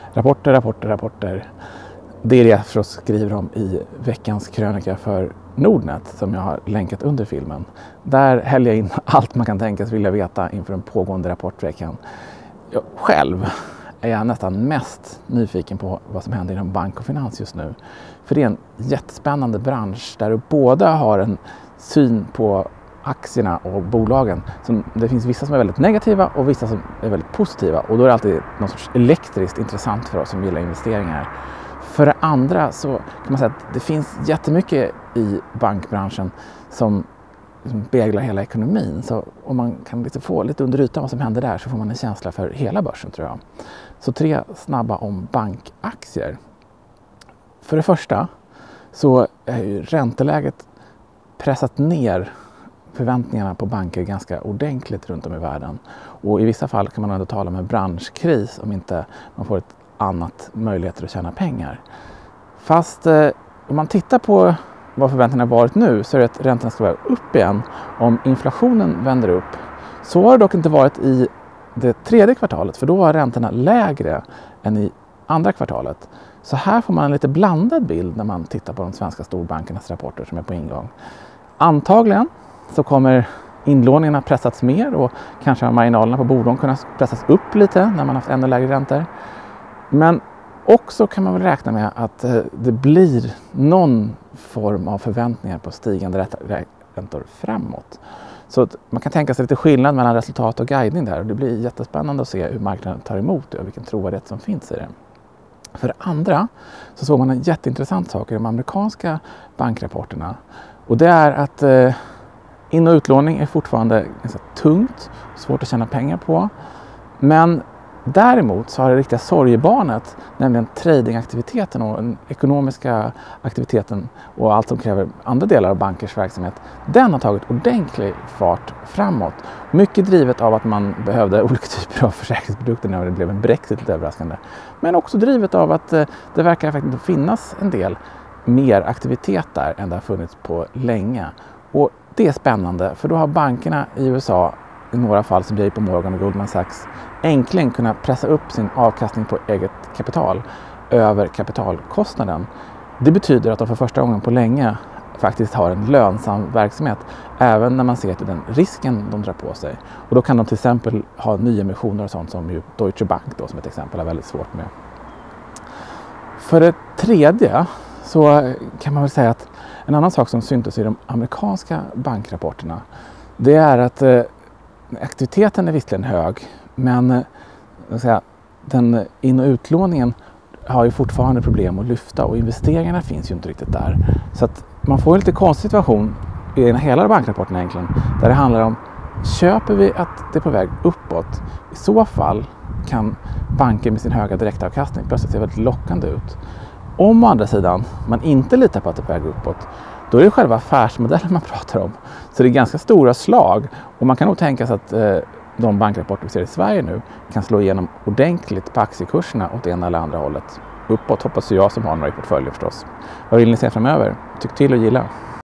Rapporter. Det är det jag förstås skriver om i veckans krönika för Nordnet som jag har länkat under filmen. Där häller jag in allt man kan tänkas vilja veta inför den pågående rapportveckan. Jag själv är jag nästan mest nyfiken på vad som händer inom bank och finans just nu. För det är en jättespännande bransch där du båda har en syn på aktierna och bolagen. Det finns vissa som är väldigt negativa och vissa som är väldigt positiva. Och då är det alltid något sorts elektriskt intressant för oss som gillar investeringar. För det andra så kan man säga att det finns jättemycket i bankbranschen som speglar hela ekonomin. Så om man kan få lite under ytan vad som händer där så får man en känsla för hela börsen, tror jag. Så 3 snabba om bankaktier. För det första så är ju ränteläget pressat ner förväntningarna på banker ganska ordentligt runt om i världen. Och i vissa fall kan man ändå tala om en branschkris om inte man får ett annat möjligheter att tjäna pengar. Fast om man tittar på vad förväntningarna varit nu så är det att räntorna ska vara upp igen om inflationen vänder upp. Så har det dock inte varit i det 3:e kvartalet, för då var räntorna lägre än i andra kvartalet. Så här får man en lite blandad bild när man tittar på de svenska storbankernas rapporter som är på ingång. Antagligen så kommer inlåningarna pressats mer och kanske har marginalerna på bolån kunnat pressas upp lite när man haft ännu lägre räntor. Men också kan man väl räkna med att det blir någon form av förväntningar på stigande räntor framåt. Så att man kan tänka sig lite skillnad mellan resultat och guidning där. Och det blir jättespännande att se hur marknaden tar emot det och vilken trovärdighet som finns i det. För det andra så såg man en jätteintressant sak i de amerikanska bankrapporterna. Och det är att in- och utlåning är fortfarande ganska tungt, svårt att tjäna pengar på. Men däremot så har det riktiga sorgebarnet, nämligen tradingaktiviteten och den ekonomiska aktiviteten och allt som kräver andra delar av bankers verksamhet, den har tagit ordentlig fart framåt. Mycket drivet av att man behövde olika typer av försäkringsprodukter när det blev en Brexit lite överraskande. Men också drivet av att det verkar faktiskt finnas en del mer aktivitet där än det har funnits på länge. Och det är spännande, för då har bankerna i USA i några fall som JP Morgan och Goldman Sachs äntligen kunna pressa upp sin avkastning på eget kapital över kapitalkostnaden. Det betyder att de för första gången på länge faktiskt har en lönsam verksamhet även när man ser till den risken de drar på sig. Och då kan de till exempel ha nyemissioner och sånt som ju Deutsche Bank då, som ett exempel har väldigt svårt med. För det tredje så kan man väl säga att en annan sak som syntes i de amerikanska bankrapporterna, det är att aktiviteten är visserligen hög, men den in- och utlåningen har ju fortfarande problem att lyfta och investeringarna finns ju inte riktigt där. Så att man får en lite konstig situation i hela bankrapporten egentligen, där det handlar om, köper vi att det är på väg uppåt? I så fall kan banker med sin höga direktavkastning plötsligt se väldigt lockande ut. Om å andra sidan man inte litar på att det är på väg uppåt, då är det själva affärsmodellen man pratar om. Så det är ganska stora slag och man kan nog tänka sig att de bankrapporter vi ser i Sverige nu kan slå igenom ordentligt på aktiekurserna åt ena eller andra hållet. Uppåt hoppas jag som har några i portföljen förstås. Vad vill ni se framöver? Tyck till och gilla!